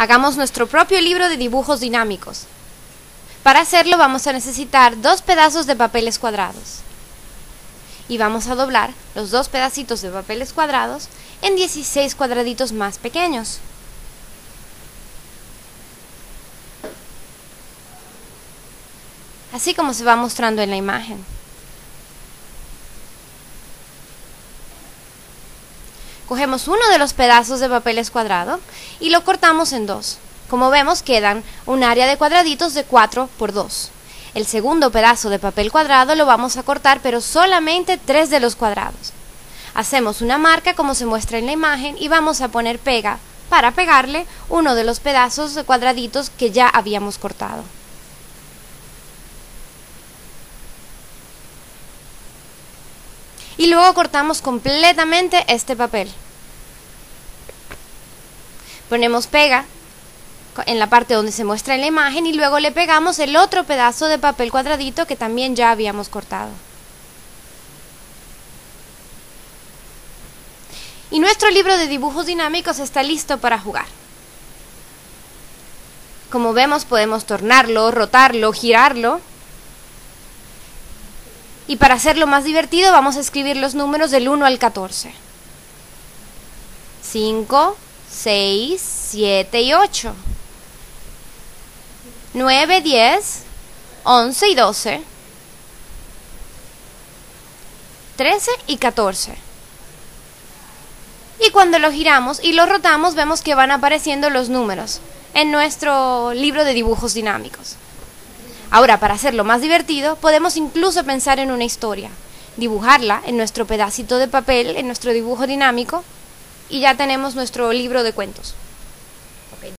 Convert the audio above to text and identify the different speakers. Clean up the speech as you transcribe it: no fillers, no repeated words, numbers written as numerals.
Speaker 1: Hagamos nuestro propio libro de dibujos dinámicos. Para hacerlo vamos a necesitar 2 pedazos de papeles cuadrados. Y vamos a doblar los 2 pedacitos de papeles cuadrados en 16 cuadraditos más pequeños. Así como se va mostrando en la imagen. Cogemos uno de los pedazos de papeles cuadrado y lo cortamos en 2. Como vemos, quedan un área de cuadraditos de 4 por 2. El segundo pedazo de papel cuadrado lo vamos a cortar, pero solamente 3 de los cuadrados. Hacemos una marca como se muestra en la imagen y vamos a poner pega para pegarle uno de los pedazos de cuadraditos que ya habíamos cortado. Y luego cortamos completamente este papel. Ponemos pega en la parte donde se muestra en la imagen y luego le pegamos el otro pedazo de papel cuadradito que también ya habíamos cortado. Y nuestro libro de dibujos dinámicos está listo para jugar. Como vemos, podemos tornarlo, rotarlo, girarlo. Y para hacerlo más divertido vamos a escribir los números del 1 al 14. 5, 6, 7 y 8. 9, 10, 11 y 12. 13 y 14. Y cuando lo giramos y lo rotamos vemos que van apareciendo los números en nuestro libro de dibujos dinámicos. Ahora, para hacerlo más divertido, podemos incluso pensar en una historia, dibujarla en nuestro pedacito de papel, en nuestro dibujo dinámico, y ya tenemos nuestro libro de cuentos.